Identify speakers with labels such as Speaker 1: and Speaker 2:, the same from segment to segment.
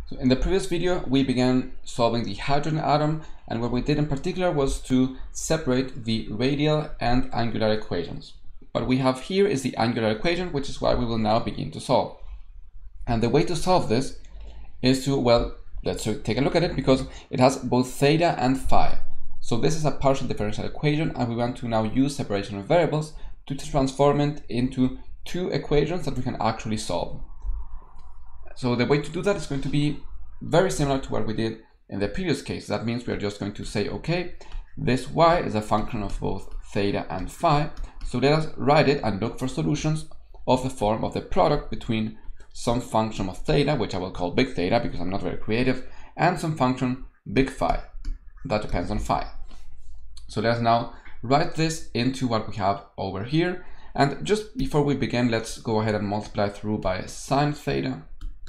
Speaker 1: So in the previous video, we began solving the hydrogen atom, and what we did in particular was to separate the radial and angular equations. What we have here is the angular equation, which is what we will now begin to solve. And the way to solve this is to, well, let's take a look at it, because it has both theta and phi. So this is a partial differential equation, and we want to now use separation of variables to transform it into two equations that we can actually solve. So the way to do that is going to be very similar to what we did in the previous case. That means we are just going to say, okay, this y is a function of both theta and phi. So let us write it and look for solutions of the form of the product between some function of theta, which I will call big theta because I'm not very creative, and some function big phi that depends on phi. So let us now write this into what we have over here. And just before we begin, let's go ahead and multiply through by sine theta,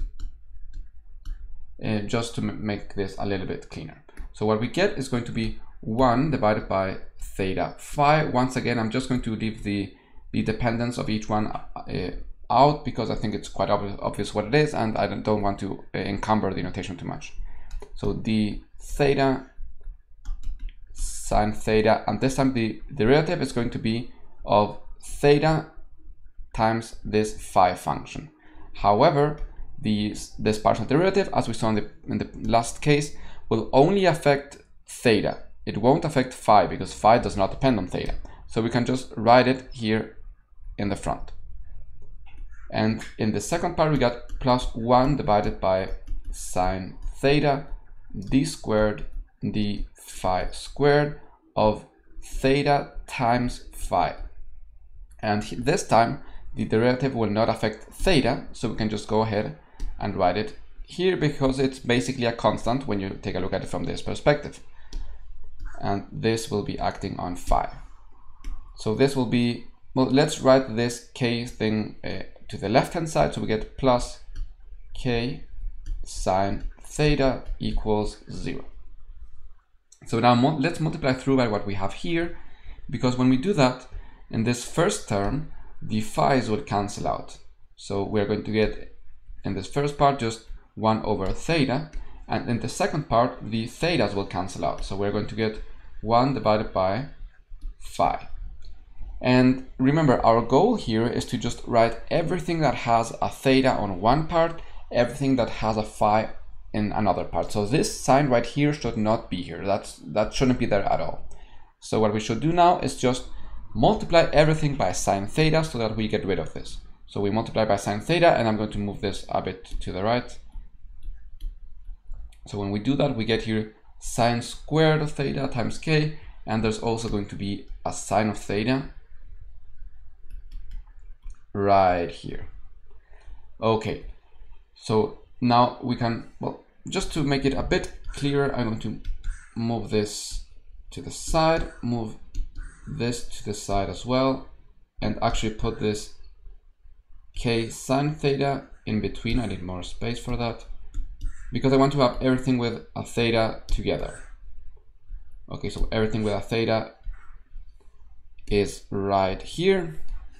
Speaker 1: just to make this a little bit cleaner. So what we get is going to be 1 divided by theta phi. Once again, I'm just going to leave the dependence of each one out because I think it's quite obvious what it is, and I don't want to encumber the notation too much. So the theta sine theta, and this time the derivative is going to be of theta times this phi function. However, this partial derivative, as we saw in the last case, will only affect theta. It won't affect phi because phi does not depend on theta. So we can just write it here in the front. And in the second part, we got plus 1 divided by sine theta d squared d phi squared of theta times phi. And this time, the derivative will not affect theta, so we can just go ahead and write it here because it's basically a constant when you take a look at it from this perspective. And this will be acting on phi. So this will be, well, let's write this k thing to the left-hand side, so we get plus k sine theta equals 0. So now let's multiply through by what we have here, because when we do that, in this first term, the phi's will cancel out. So we're going to get, in this first part, just 1 over theta, and in the second part, the thetas will cancel out. So we're going to get 1 divided by phi. And remember, our goal here is to just write everything that has a theta on one part, everything that has a phi in another part. So this sign right here should not be here. That shouldn't be there at all. So what we should do now is just multiply everything by sine theta so that we get rid of this. So we multiply by sine theta, and I'm going to move this a bit to the right. So when we do that, we get here sine squared of theta times k, and there's also going to be a sine of theta right here. Okay, so now we can, well, just to make it a bit clearer, I'm going to move this to the side, move this to the side as well, and actually put this k sine theta in between. I need more space for that because I want to have everything with a theta together. Okay, so everything with a theta is right here.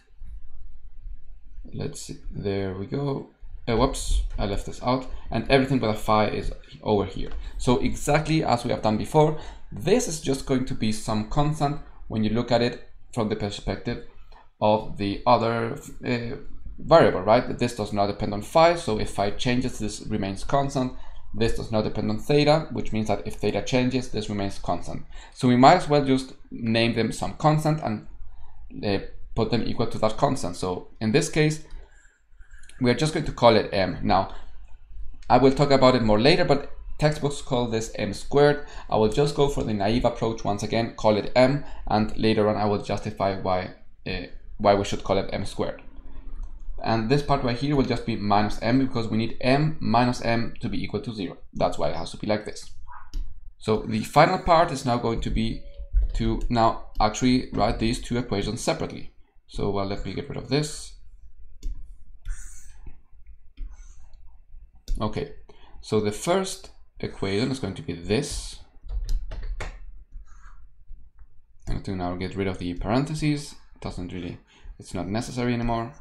Speaker 1: Let's see, there we go. Whoops, I left this out, and everything with a phi is over here. So exactly as we have done before, this is just going to be some constant when you look at it from the perspective of the other variable, right? This does not depend on phi, so if phi changes, this remains constant. This does not depend on theta, which means that if theta changes, this remains constant. So we might as well just name them some constant and put them equal to that constant. So in this case, we are just going to call it m. Now, I will talk about it more later, but textbooks call this m squared. I will just go for the naive approach once again, call it m, and later on I will justify why we should call it m squared. And this part right here will just be minus m because we need m minus m to be equal to 0. That's why it has to be like this. So the final part is now going to be to now actually write these two equations separately. So well, let me get rid of this. Okay, so the first equation is going to be this. I'm going to now get rid of the parentheses. It's not necessary anymore.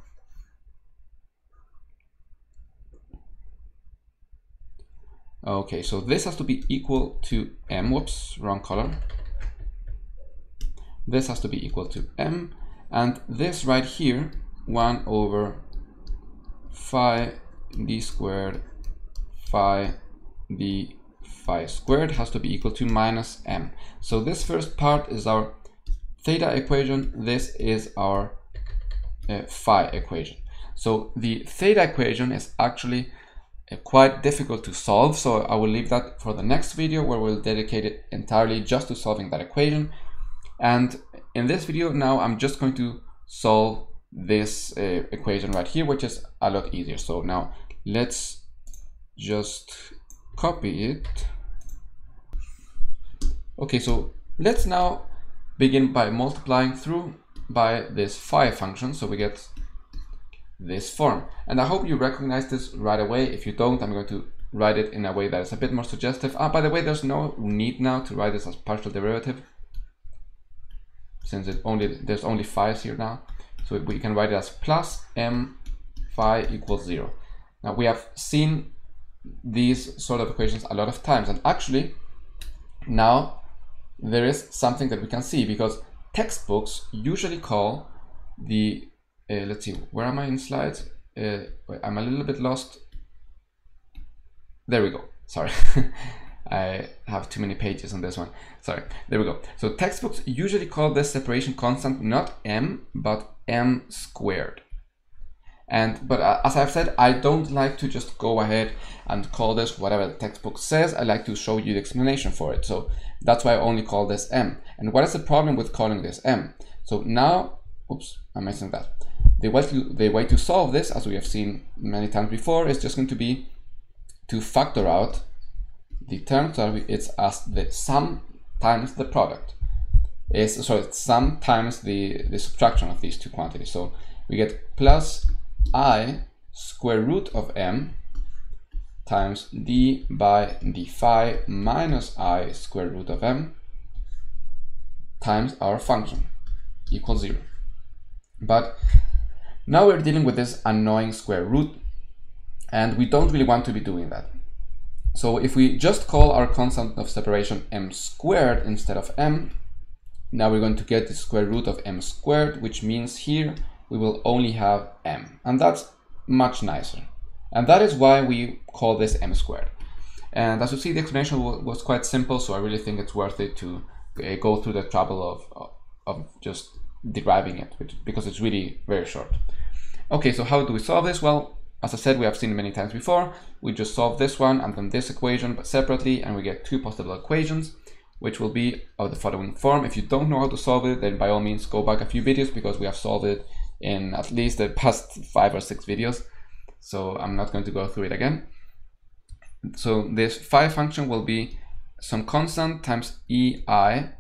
Speaker 1: Okay, so this has to be equal to m. Whoops, wrong color. This has to be equal to m, and this right here, 1 over phi d squared phi d phi squared has to be equal to minus m. So this first part is our theta equation. This is our phi equation. So the theta equation is actually quite difficult to solve, so I will leave that for the next video, where we'll dedicate it entirely just to solving that equation. And in this video now, I'm just going to solve this equation right here, which is a lot easier. So now let's just copy it. Okay, so let's now begin by multiplying through by this phi function, so we get this form. And I hope you recognize this right away. If you don't, I'm going to write it in a way that is a bit more suggestive. By the way, there's no need now to write this as partial derivative, since there's only phi's here now. So we can write it as plus m phi equals 0. Now we have seen these sort of equations a lot of times, and actually now there is something that we can see, because textbooks usually call the let's see, where am I in slides? Wait, I'm a little bit lost. There we go, sorry. I have too many pages on this one. Sorry, there we go. So textbooks usually call this separation constant not m, but m squared. But as I've said, I don't like to just go ahead and call this whatever the textbook says. I like to show you the explanation for it. So that's why I only call this m. And what is the problem with calling this m? So now, oops, I'm missing that. The way to solve this, as we have seen many times before, is just going to be to factor out the term. So it's as the sum times the product. Sum times the subtraction of these two quantities. So we get plus I square root of m times d by d phi minus I square root of m times our function equals 0. But now we're dealing with this annoying square root, and we don't really want to be doing that. So if we just call our constant of separation m squared instead of m, now we're going to get the square root of m squared, which means here we will only have m, and that's much nicer. And that is why we call this m squared. And as you see, the explanation was quite simple, so I really think it's worth it to go through the trouble of just deriving it, because it's really very short. Okay, so how do we solve this? Well, as I said, we have seen many times before. We just solve this one and then this equation, but separately, and we get two possible equations, which will be of the following form. If you don't know how to solve it, then by all means go back a few videos, because we have solved it in at least the past 5 or 6 videos. So I'm not going to go through it again. So this phi function will be some constant times phi,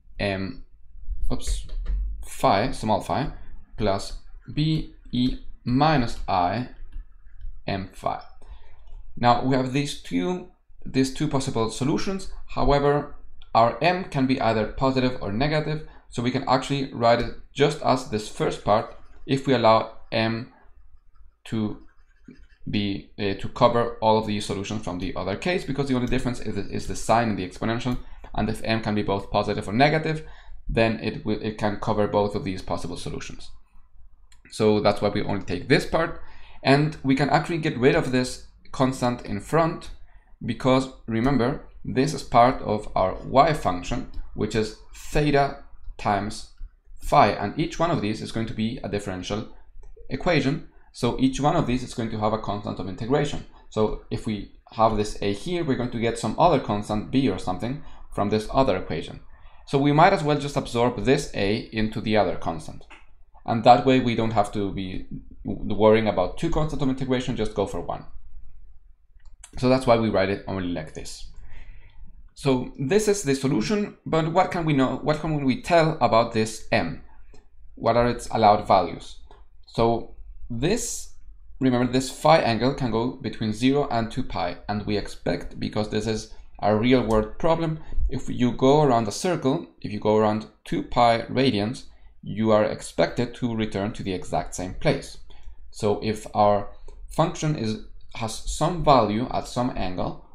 Speaker 1: small phi, plus be minus I m phi. Now we have these two possible solutions. However, our m can be either positive or negative, so we can actually write it just as this first part if we allow m to be to cover all of these solutions from the other case, because the only difference is the sign in the exponential, and if m can be both positive or negative, then it can cover both of these possible solutions. So that's why we only take this part, and we can actually get rid of this constant in front, because remember, this is part of our y function, which is theta times phi, and each one of these is going to be a differential equation. So each one of these is going to have a constant of integration. So if we have this a here, we're going to get some other constant b or something from this other equation. So we might as well just absorb this a into the other constant. And that way we don't have to be worrying about two constants of integration, just go for one. So that's why we write it only like this. So this is the solution, but what can we know? What can we tell about this m? What are its allowed values? So this, remember, this phi angle can go between 0 and 2 pi, and we expect, because this is a real world problem, if you go around a circle, if you go around 2 pi radians, you are expected to return to the exact same place. So if our function has some value at some angle,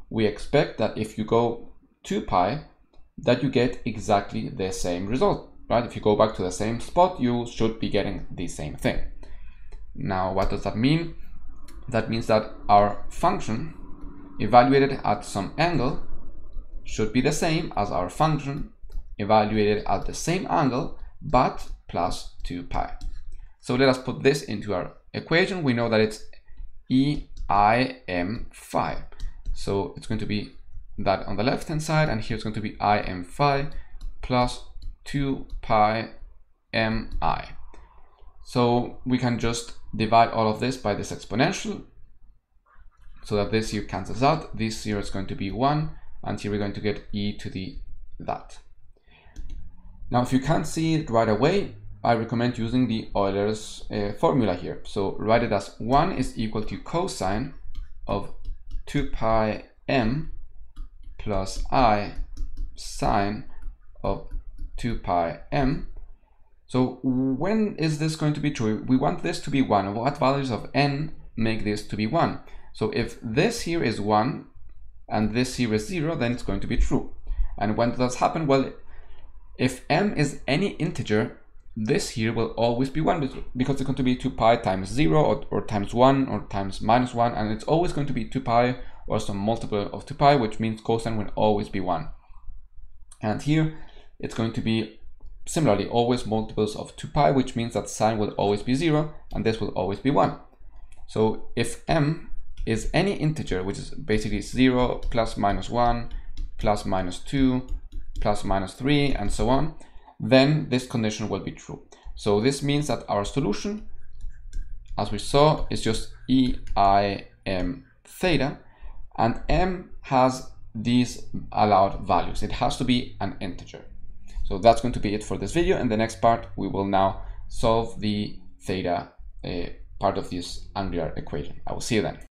Speaker 1: we expect that if you go 2 pi, that you get exactly the same result, right? If you go back to the same spot, you should be getting the same thing. Now, what does that mean? That means that our function evaluated at some angle should be the same as our function evaluated at the same angle, but plus 2 pi. So let us put this into our equation. We know that it's EIM phi. So it's going to be that on the left hand side, and here it's going to be IM phi plus 2 pi mi. So we can just divide all of this by this exponential, so that this here cancels out. This here is going to be 1, and here we're going to get e to the that. Now, if you can't see it right away, I recommend using the Euler's formula here. So write it as 1 is equal to cosine of 2 pi m plus I sine of 2 pi m. So when is this going to be true? We want this to be 1. What values of n make this to be 1? So if this here is 1 and this here is 0, then it's going to be true. And when does that happen? Well, if m is any integer, this here will always be 1, because it's going to be 2 pi times 0 or times 1 or times minus 1, and it's always going to be 2 pi or some multiple of 2 pi, which means cosine will always be 1. And here it's going to be similarly always multiples of 2 pi, which means that sine will always be 0 and this will always be 1. So if m is any integer, which is basically 0 plus minus 1 plus minus 2 plus minus 3 and so on, then this condition will be true. So this means that our solution, as we saw, is just EIM theta, and m has these allowed values. It has to be an integer. So that's going to be it for this video. In the next part, we will now solve the theta part of this angular equation. I will see you then.